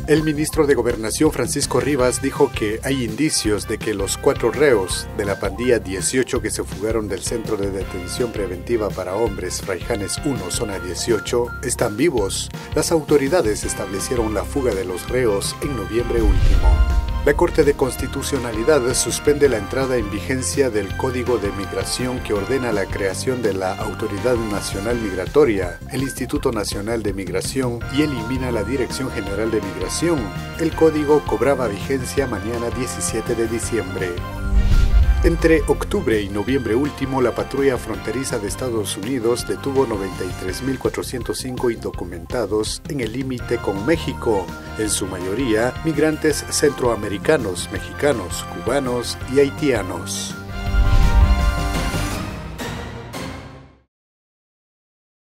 El ministro de Gobernación Francisco Rivas dijo que hay indicios de que los 4 reos de la pandilla 18 que se fugaron del Centro de Detención Preventiva para Hombres Fraijanes 1, zona 18, están vivos. Las autoridades establecieron la fuga de los reos en noviembre último. La Corte de Constitucionalidad suspende la entrada en vigencia del Código de Migración que ordena la creación de la Autoridad Nacional Migratoria, el Instituto Nacional de Migración y elimina la Dirección General de Migración. El código cobraba vigencia mañana 17 de diciembre. Entre octubre y noviembre último, la patrulla fronteriza de Estados Unidos detuvo 93.405 indocumentados en el límite con México, en su mayoría migrantes centroamericanos, mexicanos, cubanos y haitianos.